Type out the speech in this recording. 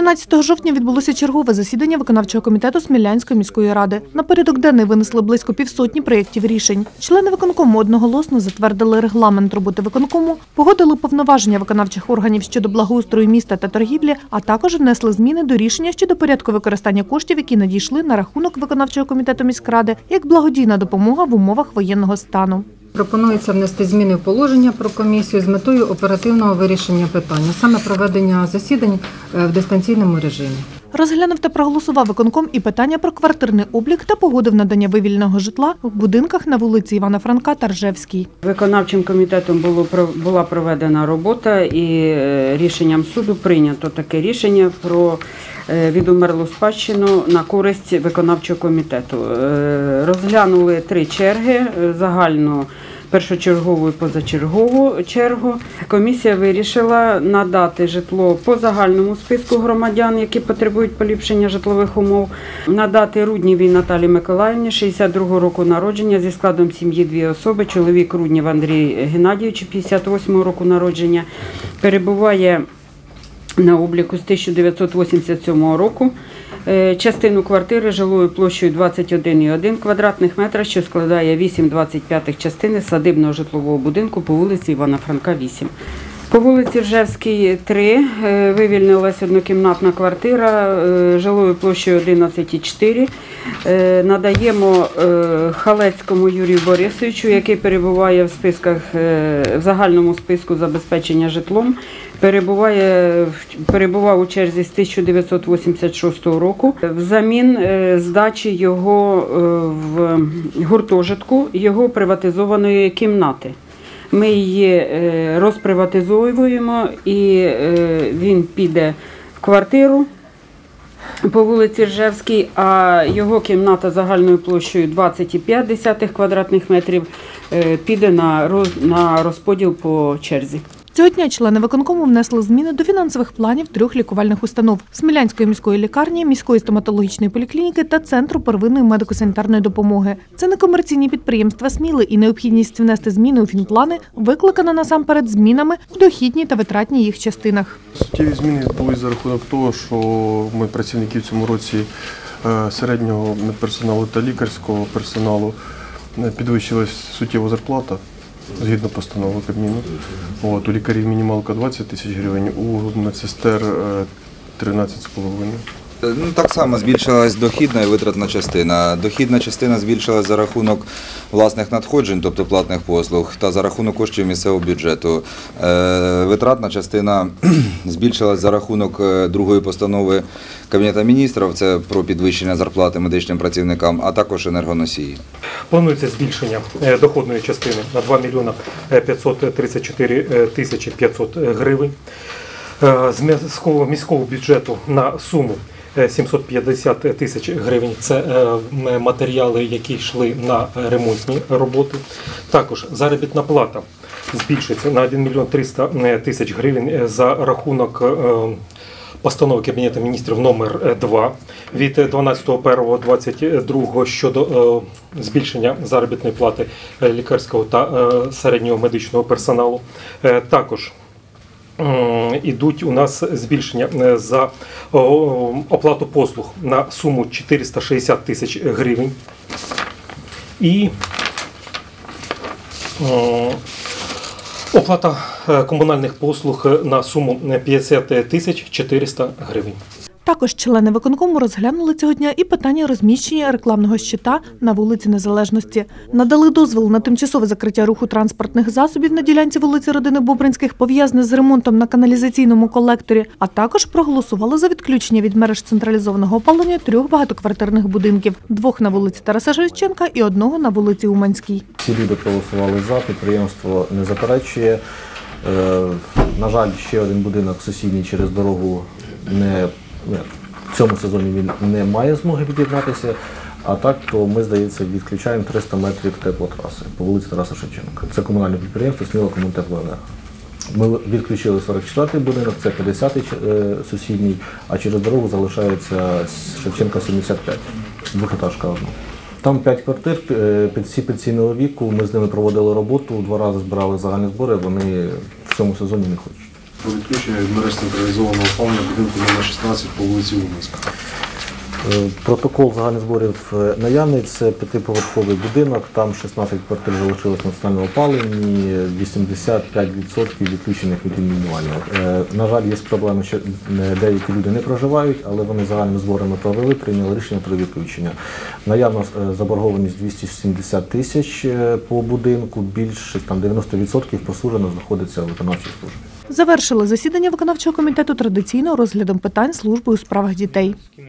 12 жовтня відбулося чергове засідання виконавчого комітету Смілянської міської ради. На порядок денний винесли близько півсотні проєктів рішень. Члени виконкому одноголосно затвердили регламент роботи виконкому, погодили повноваження виконавчих органів щодо благоустрою міста та торгівлі, а також внесли зміни до рішення щодо порядку використання коштів, які надійшли на рахунок виконавчого комітету міськради, як благодійна допомога в умовах воєнного стану. Пропонується внести зміни в положення про комісію з метою оперативного вирішення питання, саме проведення засідань в дистанційному режимі. Розглянув та проголосував виконком і питання про квартирний облік та погодив надання вивільненого житла в будинках на вулиці Івана Франка та Ржевській. Виконавчим комітетом була проведена робота і рішенням суду прийнято таке рішення про відумерлу спадщину на користь виконавчого комітету. Розглянули 3 черги, загальну, першочергову і позачергову чергу. Комісія вирішила надати житло по загальному списку громадян, які потребують поліпшення житлових умов, надати Руднєвій Наталії Миколаївні, 62-го року народження, зі складом сім'ї 2 особи, чоловік Руднєв Андрій Геннадійович, 58-го року народження, перебуває на обліку з 1987 року. Частину квартири жилою площею 21,1 квадратних метра, що складає 8,25 частини садибного житлового будинку по вулиці Івана Франка, 8. По вулиці Ржевській, 3, вивільнилась однокімнатна квартира жилою площею 11,4. Надаємо Халецькому Юрію Борисовичу, який перебуває в загальному списку забезпечення житлом. Перебував у черзі з 1986 року. Взамін здачі його в гуртожитку, його приватизованої кімнати. Ми її розприватизовуємо і він піде в квартиру по вулиці Ржевській, а його кімната загальною площею 20,5 квадратних метрів піде на розподіл по черзі. Цього дня члени виконкому внесли зміни до фінансових планів 3 лікувальних установ – Смілянської міської лікарні, міської стоматологічної поліклініки та Центру первинної медико-санітарної допомоги. Це некомерційні підприємства Сміли, і необхідність внести зміни у фінплани викликана насамперед змінами в дохідній та витратній їх частинах. Суттєві зміни відбулися за рахунок того, що ми працівники в цьому році середнього медперсоналу та лікарського персоналу підвищилась суттєва зарплата. Згідно постанови Кабміну. У лікарів мінімалка 20 тисяч гривень, у медсестер 13,5. Так само збільшилась дохідна і витратна частина. Дохідна частина збільшилась за рахунок власних надходжень, тобто платних послуг, та за рахунок коштів місцевого бюджету. Витратна частина збільшилась за рахунок другої постанови Кабінету міністрів, це про підвищення зарплати медичним працівникам, а також енергоносії. Планується збільшення доходної частини на 2 мільйона 534 тисячі 500 гривень. З міського бюджету на суму 750 тисяч гривень – це матеріали, які йшли на ремонтні роботи. Також заробітна плата збільшується на 1 мільйон 300 тисяч гривень за рахунок постанови Кабінету міністрів номер 2 від 12.01.22 щодо збільшення заробітної плати лікарського та середнього медичного персоналу. Також ідуть у нас збільшення за оплату послуг на суму 460 тисяч гривень і оплата комунальних послуг на суму 50 тисяч 400 гривень. Також члени виконкому розглянули цього дня і питання розміщення рекламного щита на вулиці Незалежності. Надали дозвіл на тимчасове закриття руху транспортних засобів на ділянці вулиці Родини Бобринських, пов'язане з ремонтом на каналізаційному колекторі, а також проголосували за відключення від мереж централізованого опалення 3 багатоквартирних будинків – 2 на вулиці Тараса Шевченка і 1 на вулиці Уманській. Всі люди проголосували за, підприємство не заперечує. На жаль, ще один будинок сусідній через дорогу в цьому сезоні він не має змоги від'єднатися, а так, то ми, здається, відключаємо 300 метрів теплотраси по вулиці Тараса Шевченка. Це комунальне підприємство «Сміла Комунтеплоенерго». Ми відключили 44-й будинок, це 50-й сусідній, а через дорогу залишається Шевченка 75, двохетажка одна. Там 5 квартир, всі пенсійного віку, ми з ними проводили роботу, 2 рази збирали загальні збори, вони в цьому сезоні не хочуть. Про відключення від мереж централізованого опалення будинку номер 16 по вулиці Уманська. Протокол загальних зборів наявний, це п'ятиповерховий будинок, там 16 квартир залишилось на національному опаленні, 85% відключених від індивідуального. На жаль, є проблеми, що деякі люди не проживають, але вони загальними зборами провели, прийняли рішення про відключення. Наявна заборгованість 270 тисяч по будинку, більше 90% послужено знаходиться у виконавчій службі. Завершили засідання виконавчого комітету традиційно розглядом питань служби у справах дітей.